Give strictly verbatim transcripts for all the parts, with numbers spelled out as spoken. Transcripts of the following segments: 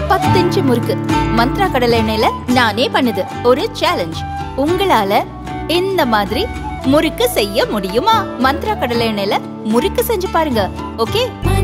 பத்து இன்ச்சு முறுக்கு மந்த்ரா கடலை எண்ணெயில நானே பண்ணுது ஒரு சேலஞ்ச். உங்களால இந்த மாதிரி முறுக்கு செய்ய முடியுமா? மந்த்ரா கடலை எண்ணெயில முறுக்கு செஞ்சு பாருங்க. ஓகே.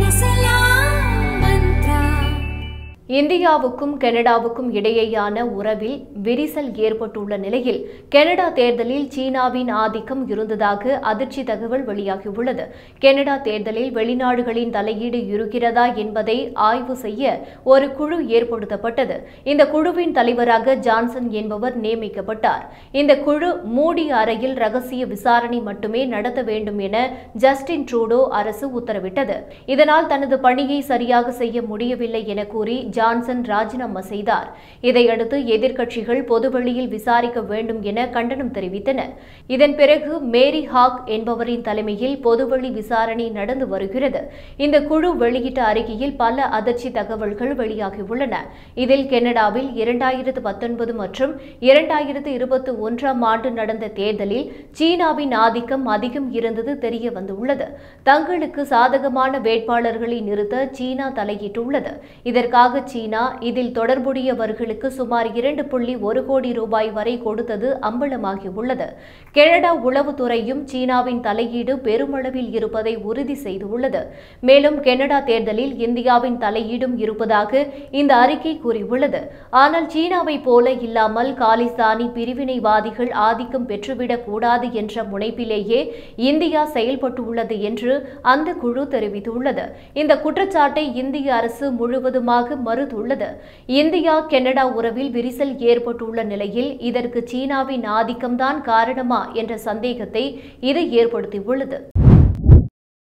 இந்தியாவுக்கும் கனடாவுக்கும் இடையேயான உறவில் விரிசல் ஏற்பட்டுள்ள நிலையில் கனடா தேர்தலில் சீனாவின் ஆதிக்கம் இருந்ததாக அதிர்ச்சி தகவல் வெளியாகியுள்ளது. கனடா தேர்தலில் வெளிநாடுகளின் தலையீடு இருக்கிறதா என்பதை ஆய்வு செய்ய ஒரு குழு ஏற்படுத்தப்பட்டது. இந்த குழுவின் தலைவராக ஜான்சன் என்பவர் நியமிக்கப்பட்டார். இந்த குழு மூடிய அறையில் ரகசிய விசாரணை மட்டுமே நடத்த வேண்டும் என ஜஸ்டின் ட்ரூடோ அரசு உத்தரவிட்டது. இதனால் தனது பணியை சரியாக செய்ய முடியவில்லை என கூறி ஜான்சன் ராஜினாமா செய்தார். இதையடுத்து எதிர்க்கட்சிகள் பொதுவெளியில் விசாரிக்க வேண்டும் என கண்டனம் தெரிவித்தன. இதன் பிறகு மேரி ஹாக் என்பவரின் தலைமையில் பொதுவெளி விசாரணை நடந்து வருகிறது. இந்த குழு வெளியிட்ட அறிக்கையில் பல அதிர்ச்சி தகவல்கள் வெளியாகியுள்ளன. இதில் கனடாவில் இரண்டாயிரத்து பத்தொன்பது மற்றும் இரண்டாயிரத்து இருபத்தி ஒன்றாம் ஆண்டு நடந்த தேர்தலில் சீனாவின் ஆதிக்கம் அதிகம் இருந்தது தெரிய வந்துள்ளது. தங்களுக்கு சாதகமான வேட்பாளர்களை நிறுத்த சீனா தலையிட்டுள்ளது. இதற்காக சீனா இதில் தொடர்புடையவர்களுக்கு சுமார் இரண்டு புள்ளி ஒரு கோடி ரூபாய் வரை கொடுத்தது அம்பலமாகியுள்ளது. கனடா உளவுத்துறையும் சீனாவின் தலையீடு பெருமளவில் இருப்பதை உறுதி செய்துள்ளது. மேலும் கனடா தேர்தலில் இந்தியாவின் தலையீடும் இருப்பதாக இந்த அறிக்கை கூறியுள்ளது. ஆனால் சீனாவை போல இல்லாமல் காலிஸ்தானி பிரிவினைவாதிகள் ஆதிக்கம் பெற்றுவிடக் கூடாது என்ற முனைப்பிலேயே இந்தியா செயல்பட்டுள்ளது என்று அந்த குழு தெரிவித்துள்ளது. இந்த குற்றச்சாட்டை இந்திய அரசு முழுவதுமாக மறுத்துள்ளது. இந்தியா கனடா உறவில் விரிசல் ஏற்பட்டுள்ள நிலையில் இதற்கு சீனாவின் ஆதிக்கம்தான் காரணமா என்ற சந்தேகத்தை இது ஏற்படுத்தியுள்ளது.